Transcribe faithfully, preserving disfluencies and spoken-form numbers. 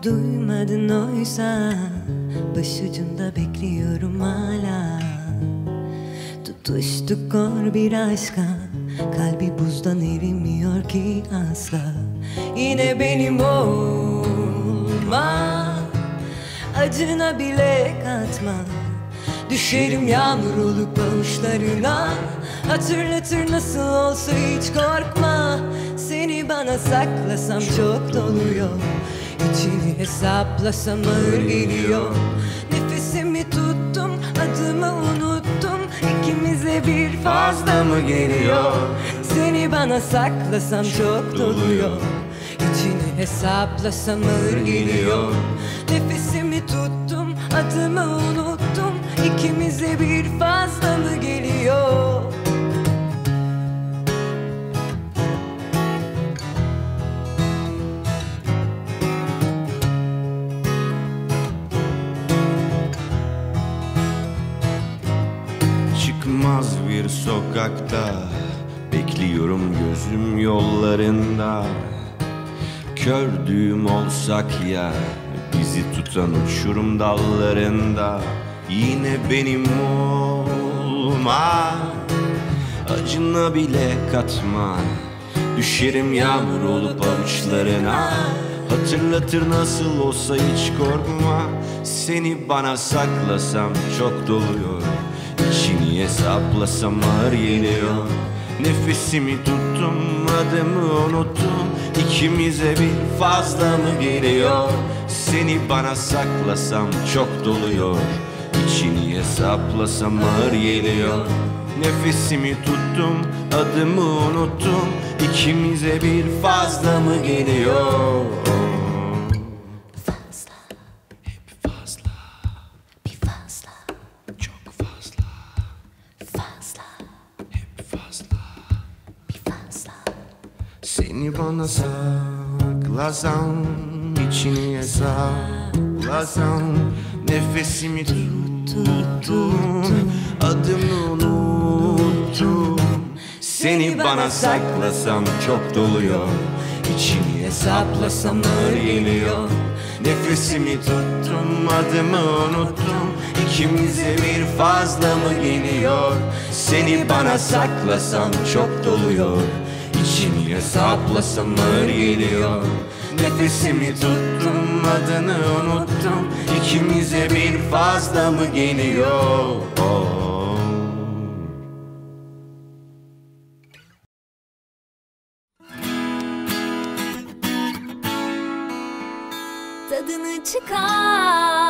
Duymadın oysa, başucunda bekliyorum hala. Tutuştuk kor bir aşka, kalbi buzdan erimiyor ki asla. Yine benim olma, acına bile katma. Düşerim yağmur olup avuçlarına, hatırlatır nasıl olsa hiç korkma. Seni bana saklasam çok doluyor, İçini hesaplasam ağır geliyor. Nefesimi tuttum, adımı unuttum, İkimize bir fazla mı geliyor? Seni bana saklasam çok doluyor, İçini hesaplasam ağır geliyor. Nefesimi tuttum, adımı unuttum, İkimize bir fazla mı geliyor? Çıkmaz bir sokakta bekliyorum gözüm yollarında. Kördüğüm olsak ya, bizi tutan uçurum dallarında. Yine benim olma, acına bile katma. Düşerim yağmur olup avuçlarına, hatırlatır nasıl olsa hiç korkma. Seni bana saklasam çok doluyor, İçini hesaplasam ağır geliyor. Nefesimi tuttum, adımı unuttum, İkimize bir fazla mı geliyor? Seni bana saklasam çok doluyor, İçini hesaplasam ağır geliyor. Nefesimi tuttum, adımı unuttum, İkimize bir fazla mı geliyor? Fazla, hep fazla, bir fazla, çok fazla, fazla, hep fazla, bir fazla. Seni bana saklasam, içini hesaplasam. Nefesimi tuttum, adımı unuttum. Seni bana saklasam çok doluyor, İçini hesaplasam ağır geliyor. Nefesimi tuttum, adımı unuttum, İkimize bir fazla mı geliyor? Seni bana saklasam çok doluyor, İçini hesaplasam ağır geliyor. Nefesimi tuttum, adını unuttum, İkimize bir fazla mı geliyor? Oh. Tadını çıkar.